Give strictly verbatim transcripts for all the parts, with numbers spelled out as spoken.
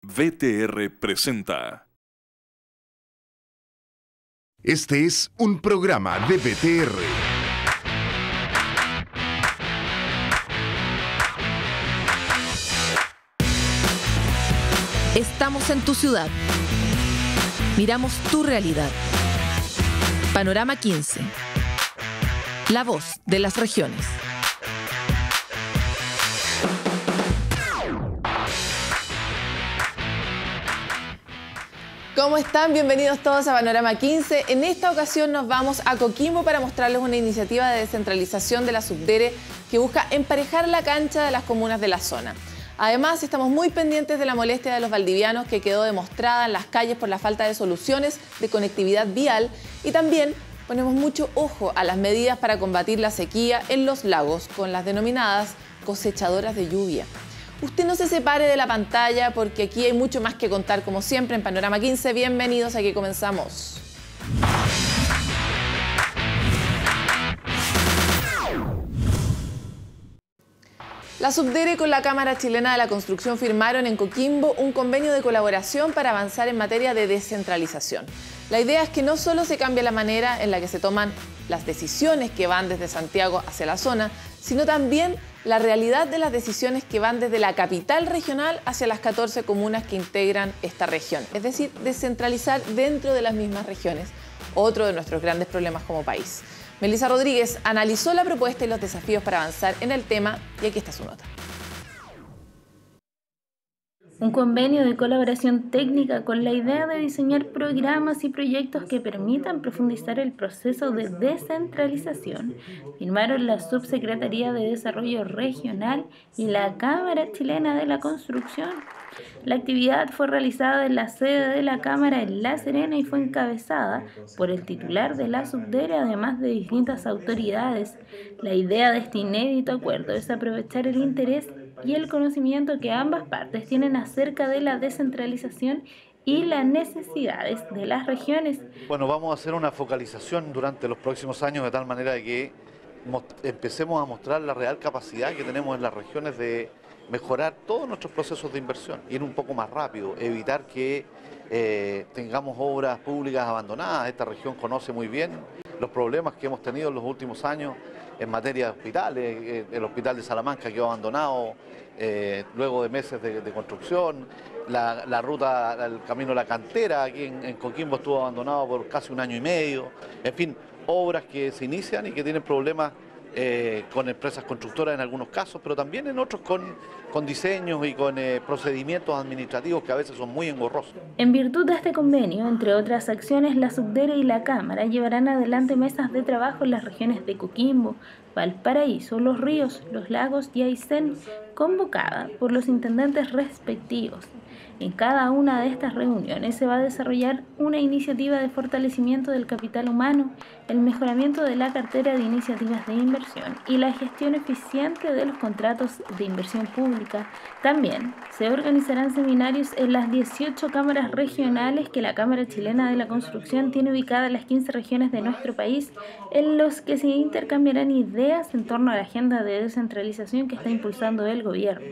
V T R presenta. Este es un programa de V T R. Estamos en tu ciudad. Miramos tu realidad. Panorama quince. La voz de las regiones. ¿Cómo están? Bienvenidos todos a Panorama quince. En esta ocasión nos vamos a Coquimbo para mostrarles una iniciativa de descentralización de la Subdere que busca emparejar la cancha de las comunas de la zona. Además, estamos muy pendientes de la molestia de los valdivianos que quedó demostrada en las calles por la falta de soluciones de conectividad vial, y también ponemos mucho ojo a las medidas para combatir la sequía en los lagos con las denominadas cosechadoras de lluvia. Usted no se separe de la pantalla porque aquí hay mucho más que contar, como siempre en Panorama quince. Bienvenidos, aquí comenzamos. La Subdere con la Cámara Chilena de la Construcción firmaron en Coquimbo un convenio de colaboración para avanzar en materia de descentralización. La idea es que no solo se cambie la manera en la que se toman las decisiones que van desde Santiago hacia la zona, sino también la realidad de las decisiones que van desde la capital regional hacia las catorce comunas que integran esta región. Es decir, descentralizar dentro de las mismas regiones, otro de nuestros grandes problemas como país. Melissa Rodríguez analizó la propuesta y los desafíos para avanzar en el tema, y aquí está su nota. Un convenio de colaboración técnica con la idea de diseñar programas y proyectos que permitan profundizar el proceso de descentralización firmaron la Subsecretaría de Desarrollo Regional y la Cámara Chilena de la Construcción. La actividad fue realizada en la sede de la Cámara en La Serena y fue encabezada por el titular de la Subdere, además de distintas autoridades. La idea de este inédito acuerdo es aprovechar el interés y el conocimiento que ambas partes tienen acerca de la descentralización y las necesidades de las regiones. Bueno, vamos a hacer una focalización durante los próximos años de tal manera que empecemos a mostrar la real capacidad que tenemos en las regiones de mejorar todos nuestros procesos de inversión, ir un poco más rápido, evitar que eh, tengamos obras públicas abandonadas. Esta región conoce muy bien los problemas que hemos tenido en los últimos años en materia de hospitales. El hospital de Salamanca quedó abandonado eh, luego de meses de, de construcción. La, la ruta, el camino a la cantera aquí en, en Coquimbo estuvo abandonado por casi un año y medio. En fin, obras que se inician y que tienen problemas eh, con empresas constructoras en algunos casos, pero también en otros con, con diseños y con eh, procedimientos administrativos que a veces son muy engorrosos. En virtud de este convenio, entre otras acciones, la Subdere y la Cámara llevarán adelante mesas de trabajo en las regiones de Coquimbo, Valparaíso, Los Ríos, Los Lagos y Aysén, convocada por los intendentes respectivos. En cada una de estas reuniones se va a desarrollar una iniciativa de fortalecimiento del capital humano, el mejoramiento de la cartera de iniciativas de inversión y la gestión eficiente de los contratos de inversión pública. También se organizarán seminarios en las dieciocho cámaras regionales que la Cámara Chilena de la Construcción tiene ubicadas en las quince regiones de nuestro país, en los que se intercambiarán ideas en torno a la agenda de descentralización que está impulsando el gobierno.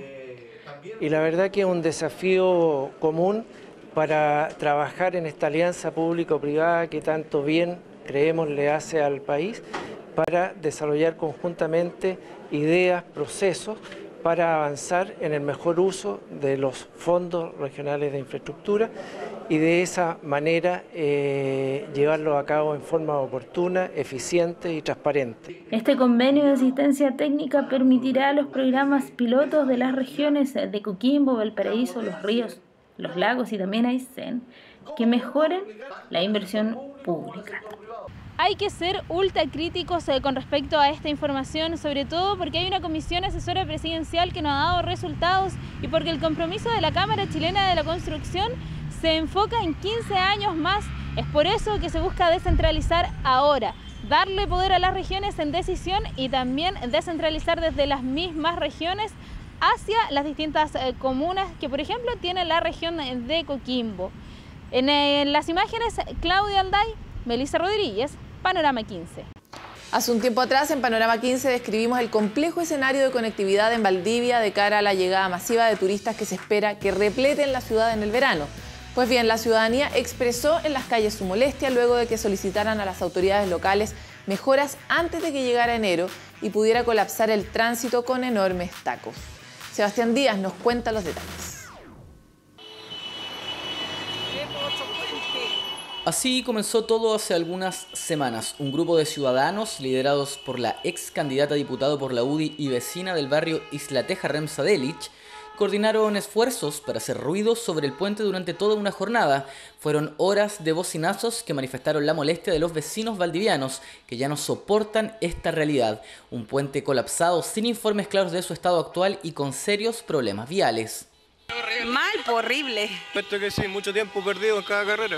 Y la verdad que es un desafío común para trabajar en esta alianza público-privada que tanto bien creemos le hace al país, para desarrollar conjuntamente ideas, procesos, para avanzar en el mejor uso de los fondos regionales de infraestructura y de esa manera eh, llevarlo a cabo en forma oportuna, eficiente y transparente. Este convenio de asistencia técnica permitirá a los programas pilotos de las regiones de Coquimbo, Valparaíso, Los Ríos, Los Lagos y también Aysén que mejoren la inversión pública. Hay que ser ultra críticos eh, con respecto a esta información, sobre todo porque hay una comisión asesora presidencial que no ha dado resultados y porque el compromiso de la Cámara Chilena de la Construcción se enfoca en quince años más. Es por eso que se busca descentralizar ahora, darle poder a las regiones en decisión y también descentralizar desde las mismas regiones hacia las distintas eh, comunas que, por ejemplo, tiene la región de Coquimbo. En, eh, en las imágenes, Claudia Alday, Melissa Rodríguez, Panorama quince. Hace un tiempo atrás, en Panorama quince, describimos el complejo escenario de conectividad en Valdivia de cara a la llegada masiva de turistas que se espera que repleten la ciudad en el verano. Pues bien, la ciudadanía expresó en las calles su molestia luego de que solicitaran a las autoridades locales mejoras antes de que llegara enero y pudiera colapsar el tránsito con enormes tacos. Sebastián Díaz nos cuenta los detalles. Así comenzó todo hace algunas semanas. Un grupo de ciudadanos, liderados por la ex candidata a diputado por la U D I y vecina del barrio Isla Teja, Remsa Delic, coordinaron esfuerzos para hacer ruido sobre el puente durante toda una jornada. Fueron horas de bocinazos que manifestaron la molestia de los vecinos valdivianos, que ya no soportan esta realidad. Un puente colapsado, sin informes claros de su estado actual y con serios problemas viales. Mal, horrible. Esto que sí, mucho tiempo perdido en cada carrera.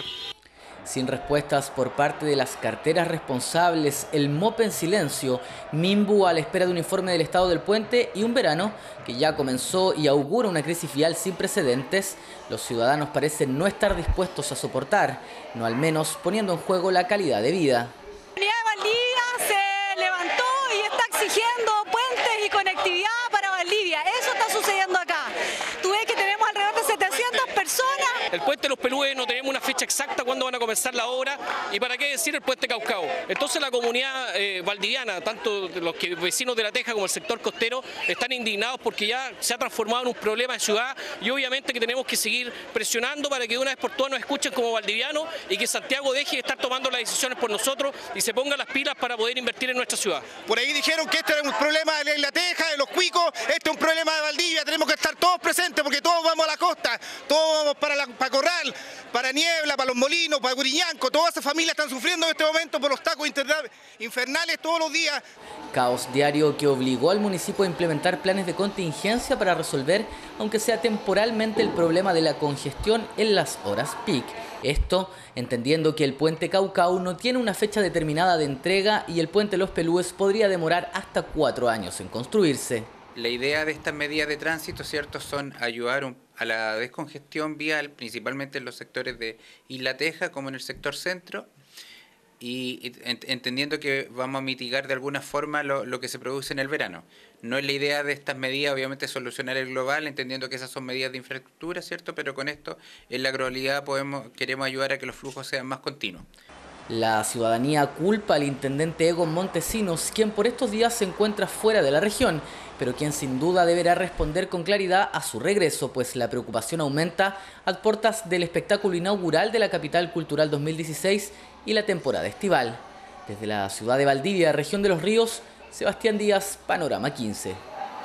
Sin respuestas por parte de las carteras responsables, el MOP en silencio, Minbu a la espera de un informe del estado del puente y un verano que ya comenzó y augura una crisis vial sin precedentes, los ciudadanos parecen no estar dispuestos a soportar, no al menos poniendo en juego la calidad de vida. La comunidad de Valdivia se levantó y está exigiendo puentes y conectividad para Valdivia. Eso está sucediendo acá. Tú ves que tenemos alrededor de setecientas personas. El puente de los Pelúes no tenemos una fecha exacta cuándo van a comenzar la obra y para qué decir el puente Caucao. Entonces la comunidad eh, valdiviana, tanto los que, vecinos de La Teja como el sector costero, están indignados porque ya se ha transformado en un problema de ciudad y obviamente que tenemos que seguir presionando para que de una vez por todas nos escuchen como valdivianos y que Santiago deje de estar tomando las decisiones por nosotros y se ponga las pilas para poder invertir en nuestra ciudad. Por ahí dijeron que este era un problema de La Teja, de los cuicos, este es un problema de Valdivia, tenemos que estar todos presentes porque todos vamos a la costa, todos vamos para, la, para Corral, para Niebla, para Los Molinos, para Guriñanco, todas esas familias están sufriendo en este momento por los tacos infernales todos los días. Caos diario que obligó al municipio a implementar planes de contingencia para resolver, aunque sea temporalmente, el problema de la congestión en las horas peak. Esto entendiendo que el puente Caucao no tiene una fecha determinada de entrega y el puente Los Pelúes podría demorar hasta cuatro años en construirse. La idea de estas medidas de tránsito, ¿cierto?, son ayudar a la descongestión vial, principalmente en los sectores de Isla Teja como en el sector centro, y entendiendo que vamos a mitigar de alguna forma lo, lo que se produce en el verano. No es la idea de estas medidas, obviamente, solucionar el global, entendiendo que esas son medidas de infraestructura, ¿cierto?, pero con esto, en la globalidad, podemos, queremos ayudar a que los flujos sean más continuos. La ciudadanía culpa al intendente Egon Montesinos, quien por estos días se encuentra fuera de la región, pero quien sin duda deberá responder con claridad a su regreso, pues la preocupación aumenta a puertas del espectáculo inaugural de la Capital Cultural dos mil dieciséis y la temporada estival. Desde la ciudad de Valdivia, región de Los Ríos, Sebastián Díaz, Panorama quince.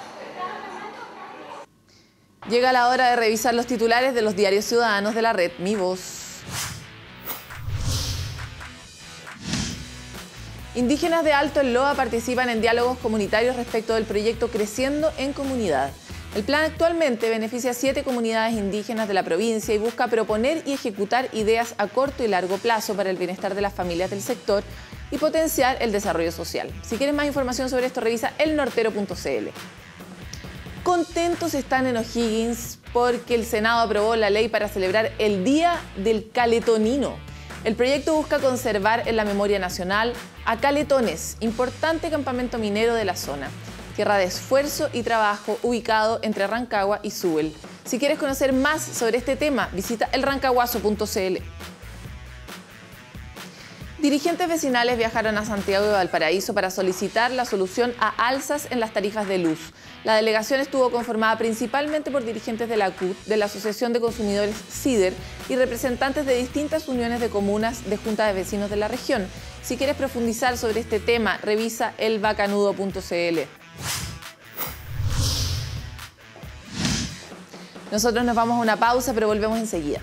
Llega la hora de revisar los titulares de los diarios ciudadanos de la red Mi Voz. Indígenas de Alto El Loa participan en diálogos comunitarios respecto del proyecto Creciendo en Comunidad. El plan actualmente beneficia a siete comunidades indígenas de la provincia y busca proponer y ejecutar ideas a corto y largo plazo para el bienestar de las familias del sector y potenciar el desarrollo social. Si quieres más información sobre esto, revisa el nortero punto c l. Contentos están en O'Higgins porque el Senado aprobó la ley para celebrar el Día del Caletonino. El proyecto busca conservar en la memoria nacional a Caletones, importante campamento minero de la zona, tierra de esfuerzo y trabajo ubicado entre Rancagua y Súbel. Si quieres conocer más sobre este tema, visita el rancaguazo punto c l. Dirigentes vecinales viajaron a Santiago de Valparaíso para solicitar la solución a alzas en las tarifas de luz. La delegación estuvo conformada principalmente por dirigentes de la C U T, de la Asociación de Consumidores CIDER y representantes de distintas uniones de comunas de Junta de Vecinos de la región. Si quieres profundizar sobre este tema, revisa el bacanudo punto c l. Nosotros nos vamos a una pausa, pero volvemos enseguida.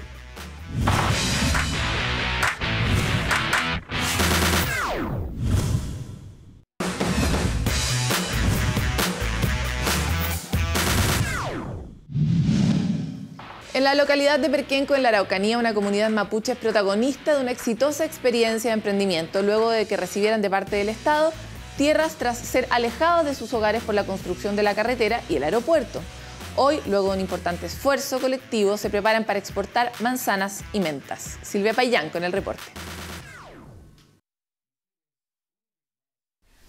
En la localidad de Perquenco, en la Araucanía, una comunidad mapuche es protagonista de una exitosa experiencia de emprendimiento, luego de que recibieran de parte del Estado tierras tras ser alejados de sus hogares por la construcción de la carretera y el aeropuerto. Hoy, luego de un importante esfuerzo colectivo, se preparan para exportar manzanas y mentas. Silvia Payán con el reporte.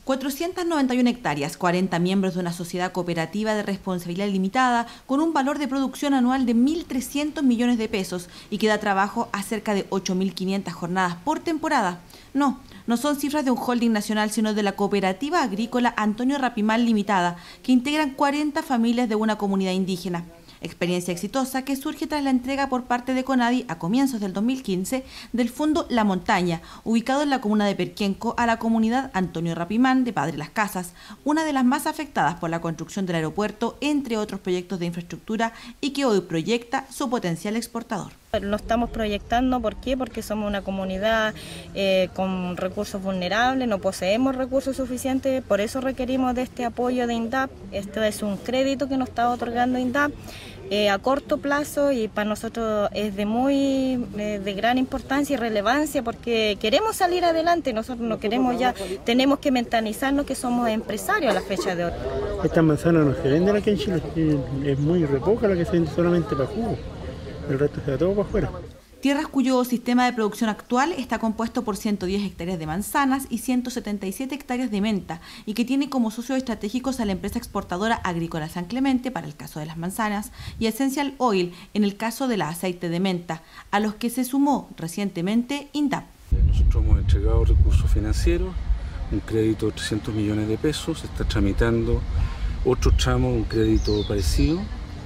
cuatrocientas noventa y una hectáreas, cuarenta miembros de una sociedad cooperativa de responsabilidad limitada con un valor de producción anual de mil trescientos millones de pesos y que da trabajo a cerca de ocho mil quinientas jornadas por temporada. No, no son cifras de un holding nacional, sino de la cooperativa agrícola Antonio Rapimán Limitada, que integran cuarenta familias de una comunidad indígena. Experiencia exitosa que surge tras la entrega por parte de CONADI a comienzos del dos mil quince del Fondo La Montaña, ubicado en la comuna de Perquenco, a la comunidad Antonio Rapimán de Padre Las Casas, una de las más afectadas por la construcción del aeropuerto, entre otros proyectos de infraestructura, y que hoy proyecta su potencial exportador. Lo estamos proyectando, ¿por qué? Porque somos una comunidad eh, con recursos vulnerables, no poseemos recursos suficientes, por eso requerimos de este apoyo de INDAP. Este es un crédito que nos está otorgando INDAP eh, a corto plazo y para nosotros es de muy eh, de gran importancia y relevancia porque queremos salir adelante, nosotros no queremos ya, tenemos que mentalizarnos que somos empresarios a la fecha de hoy. Estas manzanas no se venden aquí en Chile, es muy re poca la que se vende solamente para jugo. El resto se da todo para afuera. Tierras cuyo sistema de producción actual está compuesto por ciento diez hectáreas de manzanas y ciento setenta y siete hectáreas de menta y que tiene como socios estratégicos a la empresa exportadora Agrícola San Clemente para el caso de las manzanas y Essential Oil en el caso del aceite de menta, a los que se sumó recientemente INDAP. Nosotros hemos entregado recursos financieros, un crédito de trescientos millones de pesos, se está tramitando otro tramo, un crédito parecido.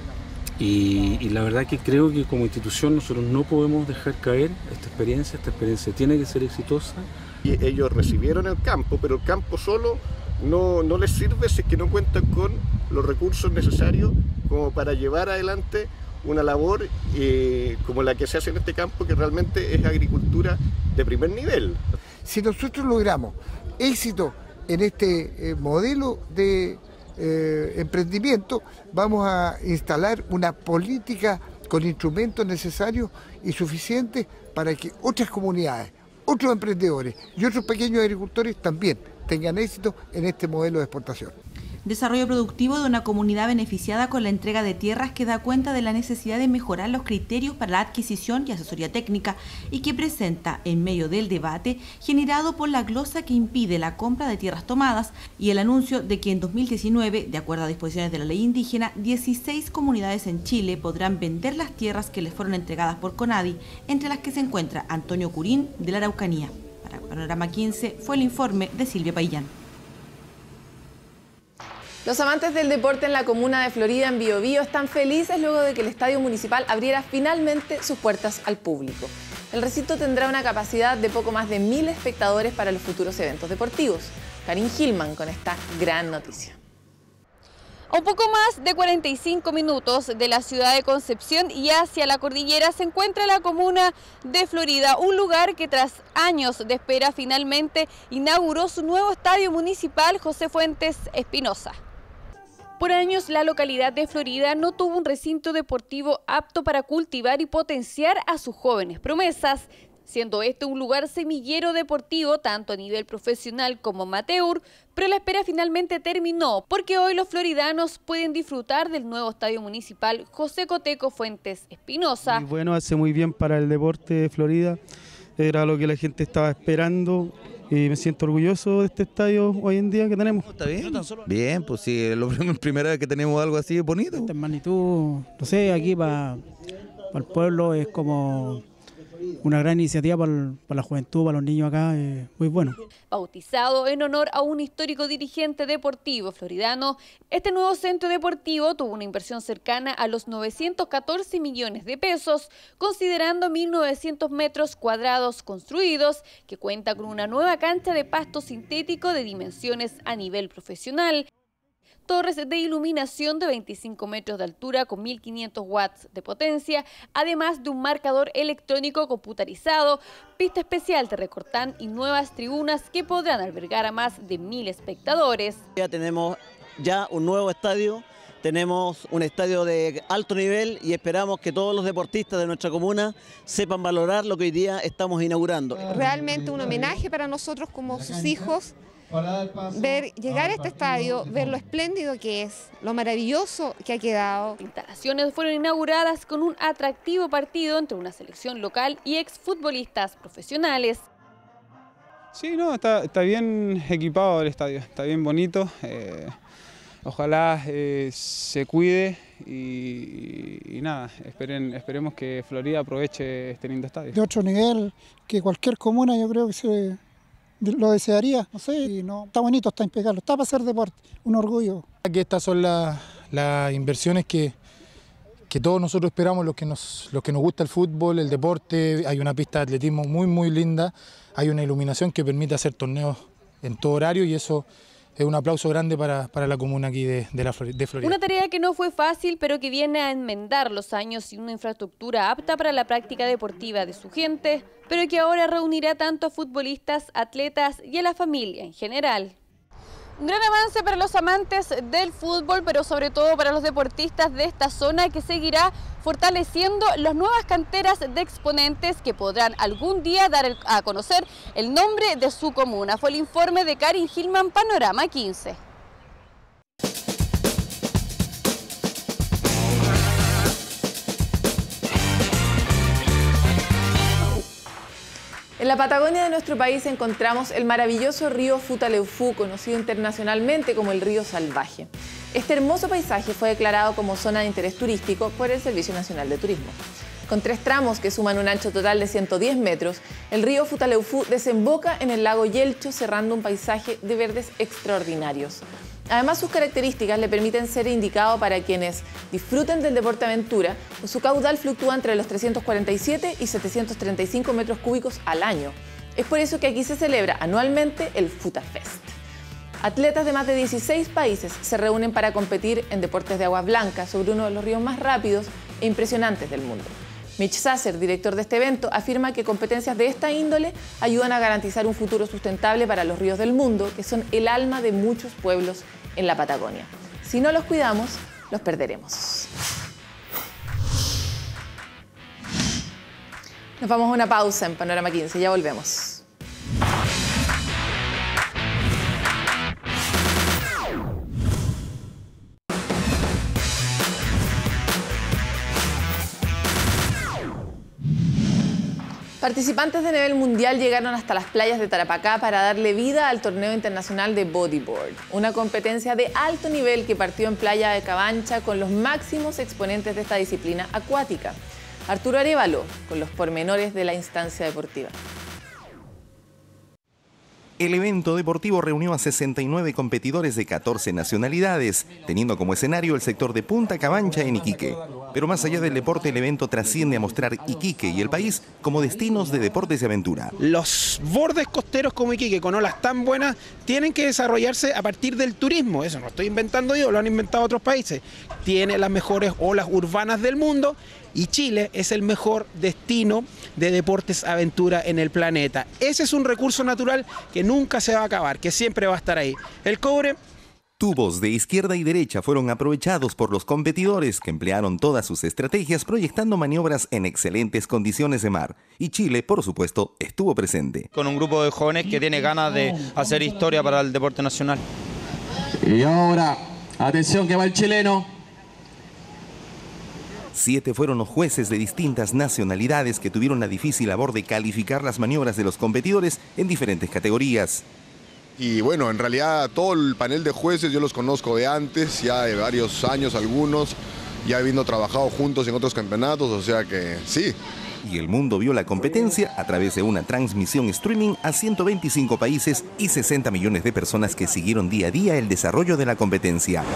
Y, y la verdad que creo que como institución nosotros no podemos dejar caer esta experiencia, esta experiencia tiene que ser exitosa. Y ellos recibieron el campo, pero el campo solo no, no les sirve si es que no cuentan con los recursos necesarios como para llevar adelante una labor eh, como la que se hace en este campo, que realmente es agricultura de primer nivel. Si nosotros logramos éxito en este eh, modelo de Eh, emprendimiento, vamos a instalar una política con instrumentos necesarios y suficientes para que otras comunidades, otros emprendedores y otros pequeños agricultores también tengan éxito en este modelo de exportación. Desarrollo productivo de una comunidad beneficiada con la entrega de tierras que da cuenta de la necesidad de mejorar los criterios para la adquisición y asesoría técnica y que presenta en medio del debate generado por la glosa que impide la compra de tierras tomadas y el anuncio de que en dos mil diecinueve, de acuerdo a disposiciones de la ley indígena, dieciséis comunidades en Chile podrán vender las tierras que les fueron entregadas por CONADI, entre las que se encuentra Antonio Curín de la Araucanía. Para Panorama quince fue el informe de Silvia Paillán. Los amantes del deporte en la comuna de Florida, en Biobío, están felices luego de que el estadio municipal abriera finalmente sus puertas al público. El recinto tendrá una capacidad de poco más de mil espectadores para los futuros eventos deportivos. Karin Gilman con esta gran noticia. A un poco más de cuarenta y cinco minutos de la ciudad de Concepción y hacia la cordillera se encuentra la comuna de Florida, un lugar que tras años de espera finalmente inauguró su nuevo estadio municipal José Fuentes Espinosa. Por años, la localidad de Florida no tuvo un recinto deportivo apto para cultivar y potenciar a sus jóvenes promesas, siendo este un lugar semillero deportivo tanto a nivel profesional como amateur, pero la espera finalmente terminó porque hoy los floridanos pueden disfrutar del nuevo estadio municipal José Coteco Fuentes Espinosa. Y bueno, hace muy bien para el deporte de Florida, era lo que la gente estaba esperando. Y me siento orgulloso de este estadio hoy en día que tenemos. ¿Está bien? Bien, pues sí, es la primera vez que tenemos algo así bonito. Esta magnitud, no sé, aquí para pa el pueblo es como una gran iniciativa para, para la juventud, para los niños acá, es muy bueno. Bautizado en honor a un histórico dirigente deportivo floridano, este nuevo centro deportivo tuvo una inversión cercana a los novecientos catorce millones de pesos, considerando mil novecientos metros cuadrados construidos, que cuenta con una nueva cancha de pasto sintético de dimensiones a nivel profesional, torres de iluminación de veinticinco metros de altura con mil quinientos watts de potencia, además de un marcador electrónico computarizado, pista especial de recortán y nuevas tribunas que podrán albergar a más de mil espectadores. Ya tenemos ya un nuevo estadio, tenemos un estadio de alto nivel y esperamos que todos los deportistas de nuestra comuna sepan valorar lo que hoy día estamos inaugurando. Realmente un homenaje para nosotros como sus hijos. Ver llegar a este estadio, ver lo espléndido que es, lo maravilloso que ha quedado. Las instalaciones fueron inauguradas con un atractivo partido entre una selección local y exfutbolistas profesionales. Sí, no, está, está bien equipado el estadio, está bien bonito. Eh, ojalá eh, se cuide y, y nada, esperen, esperemos que Florida aproveche este lindo estadio. De otro nivel que cualquier comuna yo creo que se lo desearía, no sé, y no, está bonito, está impecable, está para hacer deporte, un orgullo. Aquí estas son las, las inversiones que, que todos nosotros esperamos, los que, nos, los que nos gusta el fútbol, el deporte. Hay una pista de atletismo muy muy linda, hay una iluminación que permite hacer torneos en todo horario y eso es un aplauso grande para, para la comuna aquí de, de, la, de Florida. Una tarea que no fue fácil, pero que viene a enmendar los años sin una infraestructura apta para la práctica deportiva de su gente, pero que ahora reunirá tanto a futbolistas, atletas y a la familia en general. Un gran avance para los amantes del fútbol, pero sobre todo para los deportistas de esta zona, que seguirá fortaleciendo las nuevas canteras de exponentes que podrán algún día dar a conocer el nombre de su comuna. Fue el informe de Karin Gilman, Panorama quince. En la Patagonia de nuestro país encontramos el maravilloso río Futaleufú, conocido internacionalmente como el río salvaje. Este hermoso paisaje fue declarado como zona de interés turístico por el Servicio Nacional de Turismo. Con tres tramos que suman un ancho total de ciento diez metros, el río Futaleufú desemboca en el lago Yelcho, cerrando un paisaje de verdes extraordinarios. Además, sus características le permiten ser indicado para quienes disfruten del deporte aventura, pues su caudal fluctúa entre los trescientos cuarenta y siete y setecientos treinta y cinco metros cúbicos al año. Es por eso que aquí se celebra anualmente el Futafest. Atletas de más de dieciséis países se reúnen para competir en deportes de aguas blancas sobre uno de los ríos más rápidos e impresionantes del mundo. Mitch Sasser, director de este evento, afirma que competencias de esta índole ayudan a garantizar un futuro sustentable para los ríos del mundo, que son el alma de muchos pueblos en la Patagonia. Si no los cuidamos, los perderemos. Nos vamos a una pausa en Panorama quince, ya volvemos. Participantes de nivel mundial llegaron hasta las playas de Tarapacá para darle vida al torneo internacional de bodyboard, una competencia de alto nivel que partió en Playa de Cabancha con los máximos exponentes de esta disciplina acuática. Arturo Arévalo, con los pormenores de la instancia deportiva. El evento deportivo reunió a sesenta y nueve competidores de catorce nacionalidades, teniendo como escenario el sector de Punta Cabancha en Iquique. Pero más allá del deporte, el evento trasciende a mostrar Iquique y el país como destinos de deportes y aventura. Los bordes costeros como Iquique, con olas tan buenas, tienen que desarrollarse a partir del turismo. Eso no estoy inventando yo, lo han inventado otros países. Tiene las mejores olas urbanas del mundo. Y Chile es el mejor destino de deportes aventura en el planeta. Ese es un recurso natural que nunca se va a acabar, que siempre va a estar ahí. El cobre... Tubos de izquierda y derecha fueron aprovechados por los competidores, que emplearon todas sus estrategias proyectando maniobras en excelentes condiciones de mar. Y Chile, por supuesto, estuvo presente. Con un grupo de jóvenes que tiene ganas de hacer historia para el deporte nacional. Y ahora, atención que va el chileno. Siete fueron los jueces de distintas nacionalidades que tuvieron la difícil labor de calificar las maniobras de los competidores en diferentes categorías. Y bueno, en realidad todo el panel de jueces yo los conozco de antes, ya de varios años algunos, ya habiendo trabajado juntos en otros campeonatos, o sea que sí. Y el mundo vio la competencia a través de una transmisión streaming a ciento veinticinco países y sesenta millones de personas que siguieron día a día el desarrollo de la competencia.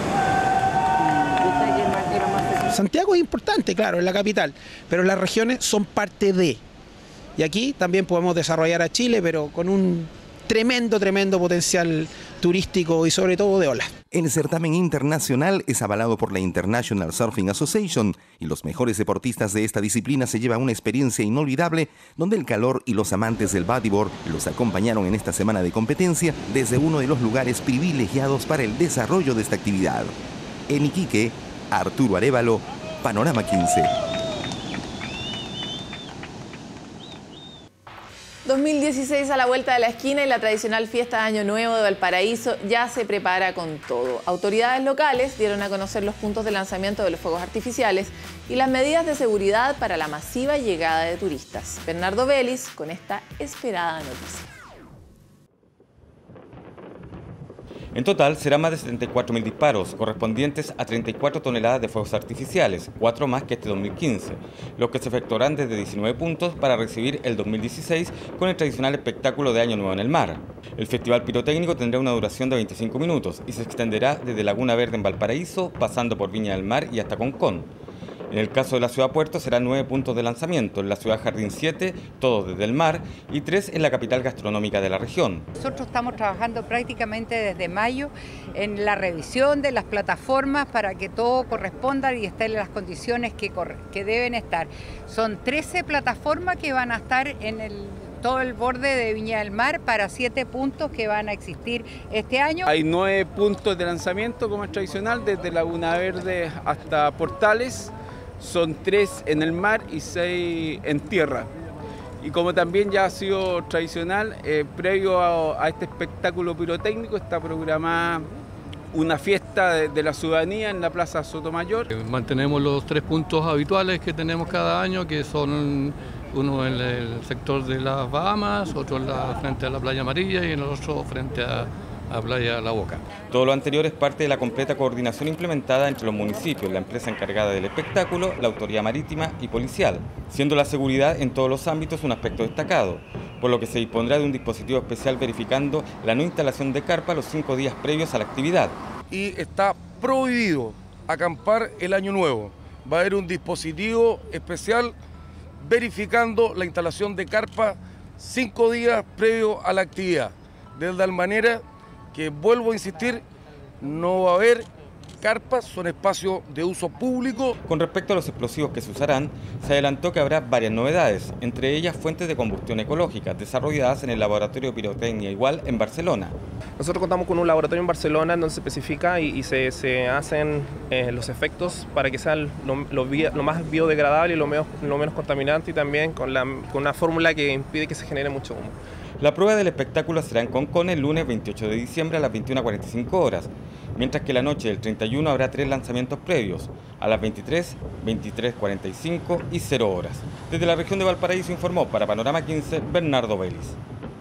Santiago es importante, claro, es la capital, pero las regiones son parte de. Y aquí también podemos desarrollar a Chile, pero con un tremendo, tremendo potencial turístico y sobre todo de olas. El certamen internacional es avalado por la International Surfing Association y los mejores deportistas de esta disciplina se llevan una experiencia inolvidable donde el calor y los amantes del bodyboard los acompañaron en esta semana de competencia desde uno de los lugares privilegiados para el desarrollo de esta actividad. En Iquique, Arturo Arévalo, Panorama quince. dos mil dieciséis a la vuelta de la esquina y la tradicional fiesta de Año Nuevo de Valparaíso ya se prepara con todo. Autoridades locales dieron a conocer los puntos de lanzamiento de los fuegos artificiales y las medidas de seguridad para la masiva llegada de turistas. Bernardo Vélez con esta esperada noticia. En total serán más de setenta y cuatro mil disparos, correspondientes a treinta y cuatro toneladas de fuegos artificiales, cuatro más que este dos mil quince, los que se efectuarán desde diecinueve puntos para recibir el dos mil dieciséis con el tradicional espectáculo de Año Nuevo en el mar. El festival pirotécnico tendrá una duración de veinticinco minutos y se extenderá desde Laguna Verde en Valparaíso, pasando por Viña del Mar y hasta Concón. En el caso de la ciudad Puerto serán nueve puntos de lanzamiento, en la ciudad Jardín siete, todos desde el mar, y tres en la capital gastronómica de la región. Nosotros estamos trabajando prácticamente desde mayo en la revisión de las plataformas para que todo corresponda y esté en las condiciones que, que deben estar. Son trece plataformas que van a estar en el todo el borde de Viña del Mar para siete puntos que van a existir este año. Hay nueve puntos de lanzamiento como es tradicional, desde Laguna Verde hasta Portales. Son tres en el mar y seis en tierra. Y como también ya ha sido tradicional, eh, previo a, a este espectáculo pirotécnico está programada una fiesta de, de la ciudadanía en la Plaza Sotomayor. Mantenemos los tres puntos habituales que tenemos cada año, que son uno en el sector de las Bahamas, otro en la, frente a la Playa Amarilla y el otro frente a a Playa La Boca. Todo lo anterior es parte de la completa coordinación implementada entre los municipios, la empresa encargada del espectáculo, la autoridad marítima y policial, siendo la seguridad en todos los ámbitos un aspecto destacado, por lo que se dispondrá de un dispositivo especial verificando la no instalación de carpa los cinco días previos a la actividad. Y está prohibido acampar el Año Nuevo. Va a haber un dispositivo especial verificando la instalación de carpa cinco días previo a la actividad, de tal manera que, vuelvo a insistir, no va a haber carpas, son espacios de uso público. Con respecto a los explosivos que se usarán, se adelantó que habrá varias novedades, entre ellas fuentes de combustión ecológica, desarrolladas en el Laboratorio Pirotecnia Igual en Barcelona. Nosotros contamos con un laboratorio en Barcelona donde se especifica y, y se, se hacen eh, los efectos para que sean lo, lo, lo más biodegradable y lo menos, lo menos contaminante, y también con, la, con una fórmula que impide que se genere mucho humo. La prueba del espectáculo será en Concón el lunes veintiocho de diciembre a las veintiuna cuarenta y cinco horas, mientras que la noche del treinta y uno habrá tres lanzamientos previos, a las veintitrés, veintitrés cuarenta y cinco y cero horas. Desde la región de Valparaíso informó para Panorama quince, Bernardo Vélez.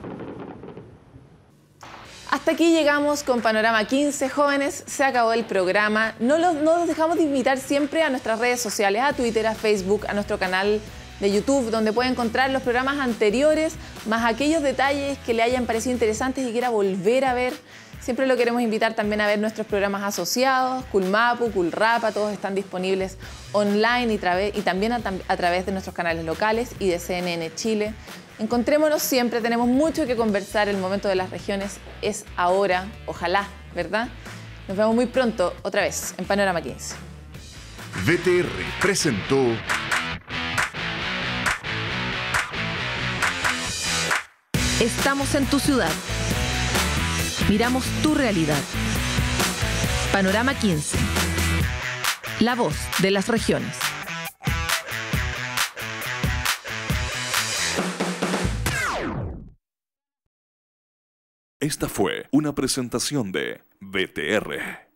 Hasta aquí llegamos con Panorama quince, jóvenes, se acabó el programa. No los, no los dejamos de invitar siempre a nuestras redes sociales, a Twitter, a Facebook, a nuestro canal de YouTube, donde puede encontrar los programas anteriores, más aquellos detalles que le hayan parecido interesantes y quiera volver a ver. Siempre lo queremos invitar también a ver nuestros programas asociados, Culmapu, Culrapa, todos están disponibles online y, y también a, a través de nuestros canales locales y de C N N Chile. Encontrémonos siempre, tenemos mucho que conversar, el momento de las regiones es ahora, ojalá, ¿verdad? Nos vemos muy pronto, otra vez, en Panorama quince. V T R presentó Estamos en tu ciudad. Miramos tu realidad. Panorama quince. La voz de las regiones. Esta fue una presentación de V T R.